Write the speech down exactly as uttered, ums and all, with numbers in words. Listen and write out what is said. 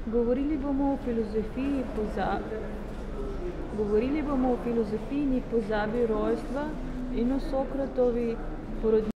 Govorili bomo o filozofiji poza... Govorili bomo o filozofijini pozabi rojstva in o Sokratovi porodni